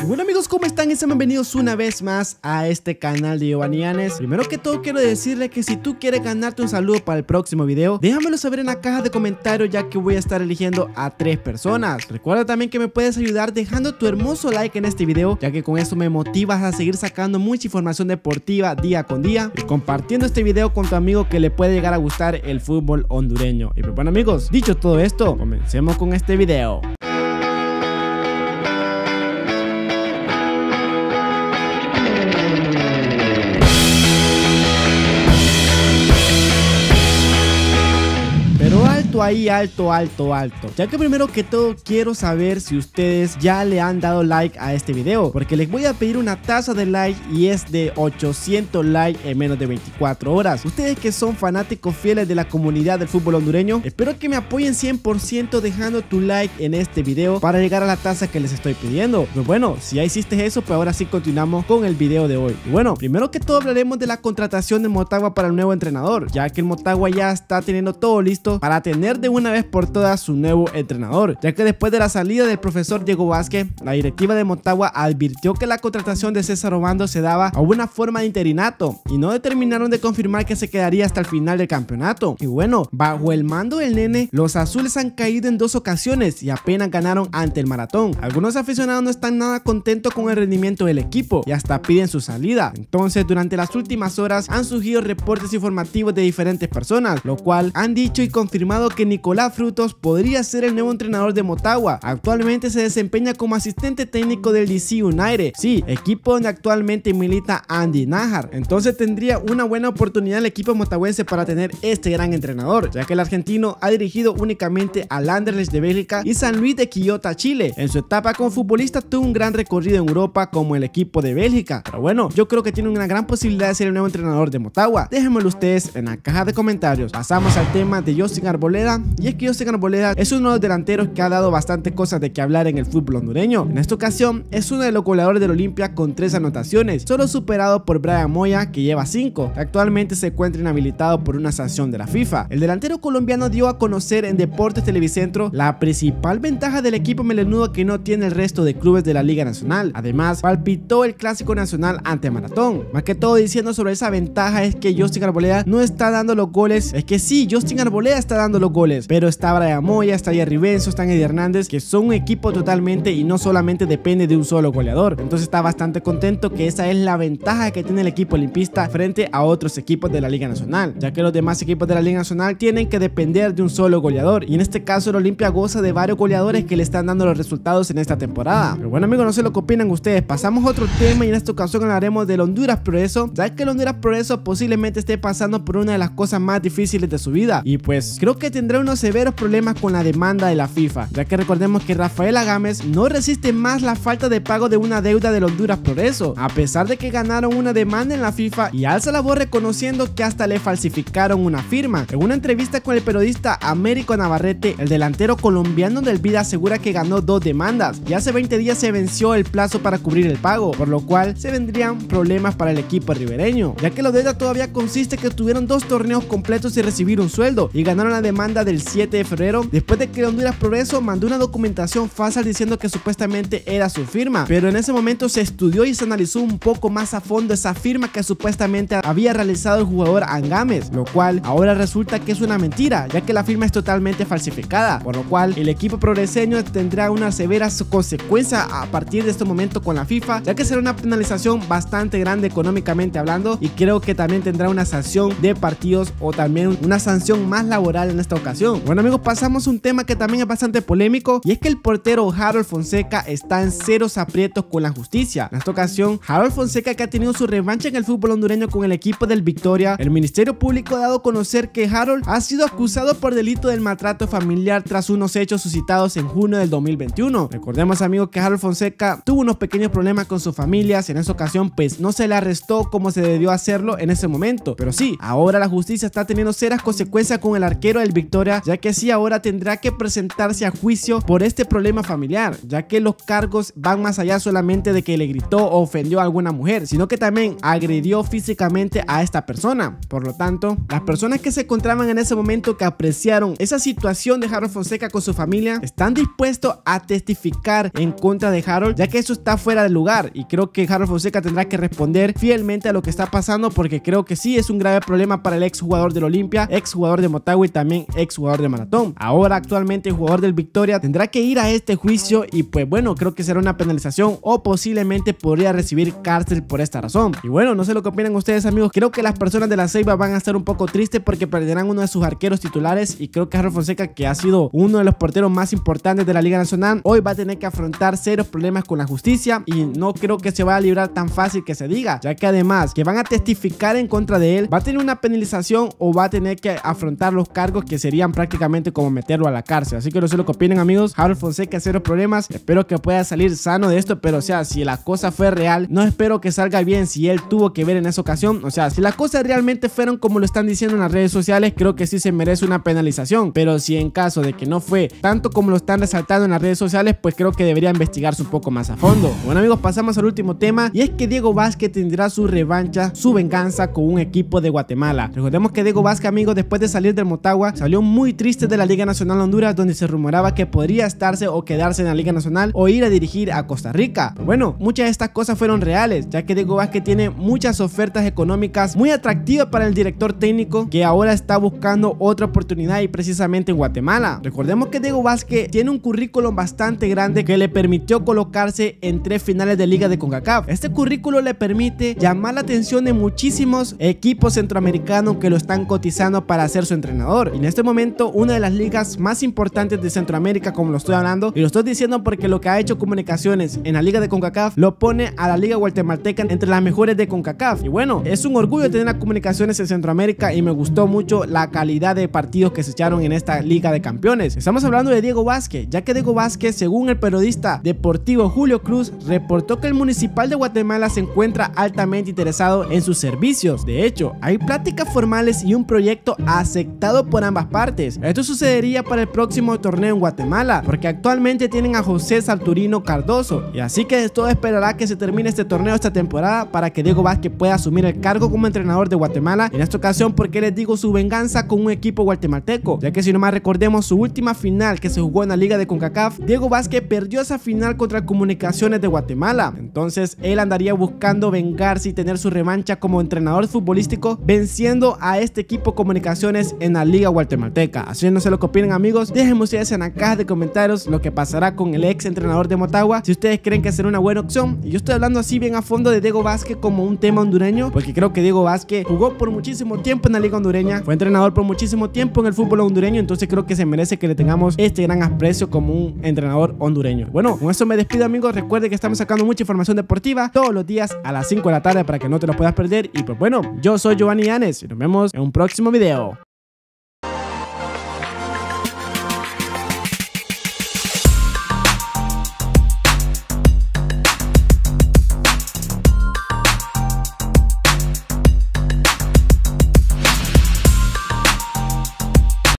Y bueno amigos, ¿cómo están? Y sean bienvenidos una vez más a este canal de Giovannianes. Primero que todo quiero decirle que si tú quieres ganarte un saludo para el próximo video, déjamelo saber en la caja de comentarios, ya que voy a estar eligiendo a 3 personas. Recuerda también que me puedes ayudar dejando tu hermoso like en este video, ya que con eso me motivas a seguir sacando mucha información deportiva día con día, y compartiendo este video con tu amigo que le puede llegar a gustar el fútbol hondureño. Y pues bueno amigos, dicho todo esto, comencemos con este video. Ahí alto, ya que primero que todo quiero saber si ustedes ya le han dado like a este video, porque les voy a pedir una tasa de like y es de 800 likes en menos de 24 horas. Ustedes que son fanáticos fieles de la comunidad del fútbol hondureño, espero que me apoyen 100% dejando tu like en este video para llegar a la tasa que les estoy pidiendo. Pues bueno, si ya hiciste eso, pues ahora sí continuamos con el video de hoy. Y bueno, primero que todo hablaremos de la contratación de Motagua para el nuevo entrenador, ya que el Motagua ya está teniendo todo listo para tener de una vez por todas su nuevo entrenador, ya que después de la salida del profesor Diego Vázquez, la directiva de Motagua advirtió que la contratación de César Obando se daba a una forma de interinato y no determinaron de confirmar que se quedaría hasta el final del campeonato. Y bueno, bajo el mando del nene, los azules han caído en 2 ocasiones y apenas ganaron ante el Maratón. Algunos aficionados no están nada contentos con el rendimiento del equipo y hasta piden su salida. Entonces, durante las últimas horas han surgido reportes informativos de diferentes personas, lo cual han dicho y confirmado que Nicolás Frutos podría ser el nuevo entrenador de Motagua. Actualmente se desempeña como asistente técnico del DC United, sí, equipo donde actualmente milita Andy Nájar. Entonces tendría una buena oportunidad el equipo motagüense para tener este gran entrenador, ya que el argentino ha dirigido únicamente al Anderlecht de Bélgica y San Luis de Quillota, Chile. En su etapa como futbolista tuvo un gran recorrido en Europa como el equipo de Bélgica, pero bueno, yo creo que tiene una gran posibilidad de ser el nuevo entrenador de Motagua. Déjenmelo ustedes en la caja de comentarios. Pasamos al tema de Jostin Arboleda. Y es que Jostin Arboleda es uno de los delanteros que ha dado bastante cosas de que hablar en el fútbol hondureño. En esta ocasión es uno de los goleadores del Olimpia con 3 anotaciones, solo superado por Brian Moya, que lleva 5. Actualmente se encuentra inhabilitado por una sanción de la FIFA. El delantero colombiano dio a conocer en Deportes Televicentro la principal ventaja del equipo melenudo que no tiene el resto de clubes de la Liga Nacional. Además, palpitó el Clásico Nacional ante Maratón. Más que todo diciendo sobre esa ventaja es que Jostin Arboleda no está dando los goles. Es que sí, Jostin Arboleda está dando los goles, pero está Brian Moya, está Jerry Benzo, está Eddie Hernández, que son un equipo totalmente y no solamente depende de un solo goleador. Entonces está bastante contento que esa es la ventaja que tiene el equipo olimpista frente a otros equipos de la Liga Nacional, ya que los demás equipos de la Liga Nacional tienen que depender de un solo goleador, y en este caso el Olimpia goza de varios goleadores que le están dando los resultados en esta temporada. Pero bueno amigos, no sé lo que opinan ustedes. Pasamos a otro tema y en esta ocasión hablaremos del Honduras Progreso, ya que el Honduras Progreso posiblemente esté pasando por una de las cosas más difíciles de su vida, y pues creo que tendrá unos severos problemas con la demanda de la FIFA, ya que recordemos que Rafael Agames no resiste más la falta de pago de una deuda del Honduras Progreso, a pesar de que ganaron una demanda en la FIFA, y alza la voz reconociendo que hasta le falsificaron una firma. En una entrevista con el periodista Américo Navarrete, el delantero colombiano del Vida asegura que ganó 2 demandas y hace 20 días se venció el plazo para cubrir el pago, por lo cual se vendrían problemas para el equipo ribereño, ya que la deuda todavía consiste que tuvieron 2 torneos completos sin recibir un sueldo y ganaron la demanda del 7 de febrero después de que Honduras Progreso mandó una documentación falsa diciendo que supuestamente era su firma, pero en ese momento se estudió y se analizó un poco más a fondo esa firma que supuestamente había realizado el jugador Agames, lo cual ahora resulta que es una mentira, ya que la firma es totalmente falsificada, por lo cual el equipo progreseño tendrá una severa consecuencia a partir de este momento con la FIFA, ya que será una penalización bastante grande económicamente hablando, y creo que también tendrá una sanción de partidos o también una sanción más laboral en esta ocasión. Bueno amigos, pasamos a un tema que también es bastante polémico, y es que el portero Harold Fonseca está en ceros aprietos con la justicia. En esta ocasión, Harold Fonseca, que ha tenido su revancha en el fútbol hondureño con el equipo del Victoria, el Ministerio Público ha dado a conocer que Harold ha sido acusado por delito del maltrato familiar tras unos hechos suscitados en junio del 2021. Recordemos amigos que Harold Fonseca tuvo unos pequeños problemas con sus familias. En esa ocasión pues no se le arrestó como se debió hacerlo en ese momento, pero sí, ahora la justicia está teniendo serias consecuencias con el arquero del Victoria Victoria, ya que sí ahora tendrá que presentarse a juicio por este problema familiar, ya que los cargos van más allá solamente de que le gritó o ofendió a alguna mujer, sino que también agredió físicamente a esta persona. Por lo tanto, las personas que se encontraban en ese momento, que apreciaron esa situación de Harold Fonseca con su familia, están dispuestos a testificar en contra de Harold, ya que eso está fuera de lugar, y creo que Harold Fonseca tendrá que responder fielmente a lo que está pasando, porque creo que sí es un grave problema para el ex jugador del Olimpia, ex jugador de Motagua y también ex jugador de Maratón. Ahora actualmente el jugador del Victoria tendrá que ir a este juicio y pues bueno, creo que será una penalización o posiblemente podría recibir cárcel por esta razón. Y bueno, no sé lo que opinan ustedes, amigos. Creo que las personas de la Ceiba van a estar un poco tristes porque perderán uno de sus arqueros titulares, y creo que Harold Fonseca, que ha sido uno de los porteros más importantes de la Liga Nacional, hoy va a tener que afrontar serios problemas con la justicia, y no creo que se vaya a librar tan fácil que se diga, ya que además que van a testificar en contra de él, va a tener una penalización o va a tener que afrontar los cargos que serían prácticamente como meterlo a la cárcel. Así que no sé lo que opinen, amigos. Harold Fonseca, serios problemas, espero que pueda salir sano de esto, pero o sea, si la cosa fue real, no espero que salga bien si él tuvo que ver en esa ocasión. O sea, si las cosas realmente fueron como lo están diciendo en las redes sociales, creo que sí se merece una penalización, pero si en caso de que no fue tanto como lo están resaltando en las redes sociales, pues creo que debería investigarse un poco más a fondo. Bueno, amigos, pasamos al último tema, y es que Diego Vázquez tendrá su revancha, su venganza con un equipo de Guatemala. Recordemos que Diego Vázquez, amigos, después de salir del Motagua, salió muy triste de la Liga Nacional de Honduras, donde se rumoraba que podría estarse o quedarse en la Liga Nacional o ir a dirigir a Costa Rica. Bueno, muchas de estas cosas fueron reales, ya que Diego Vázquez tiene muchas ofertas económicas muy atractivas para el director técnico, que ahora está buscando otra oportunidad, y precisamente en Guatemala. Recordemos que Diego Vázquez tiene un currículum bastante grande que le permitió colocarse en 3 finales de Liga de CONCACAF. Este currículum le permite llamar la atención de muchísimos equipos centroamericanos que lo están cotizando para ser su entrenador, y en este momento una de las ligas más importantes de Centroamérica, como lo estoy hablando, y lo estoy diciendo porque lo que ha hecho Comunicaciones en la Liga de CONCACAF lo pone a la Liga Guatemalteca entre las mejores de CONCACAF. Y bueno, es un orgullo tener a Comunicaciones en Centroamérica, y me gustó mucho la calidad de partidos que se echaron en esta Liga de Campeones. Estamos hablando de Diego Vázquez, ya que Diego Vázquez, según el periodista deportivo Julio Cruz, reportó que el Municipal de Guatemala se encuentra altamente interesado en sus servicios. De hecho, hay pláticas formales y un proyecto aceptado por ambas partes. Esto sucedería para el próximo torneo en Guatemala, porque actualmente tienen a José Salturino Cardoso, y así que todo esperará que se termine este torneo esta temporada para que Diego Vázquez pueda asumir el cargo como entrenador de Guatemala. En esta ocasión, porque les digo su venganza con un equipo guatemalteco, ya que si nomás recordemos su última final que se jugó en la Liga de CONCACAF, Diego Vázquez perdió esa final contra Comunicaciones de Guatemala. Entonces él andaría buscando vengarse y tener su revancha como entrenador futbolístico, venciendo a este equipo Comunicaciones en la Liga Guatemalteca. Así no sé lo que opinan, amigos. Déjenme ustedes en la caja de comentarios lo que pasará con el ex entrenador de Motagua, si ustedes creen que será una buena opción. Y yo estoy hablando así bien a fondo de Diego Vázquez como un tema hondureño, porque creo que Diego Vázquez jugó por muchísimo tiempo en la Liga hondureña, fue entrenador por muchísimo tiempo en el fútbol hondureño, entonces creo que se merece que le tengamos este gran aprecio como un entrenador hondureño. Bueno, con eso me despido, amigos. Recuerden que estamos sacando mucha información deportiva todos los días a las 5 de la tarde para que no te lo puedas perder. Y pues bueno, yo soy Giovanni Yanes y nos vemos en un próximo video.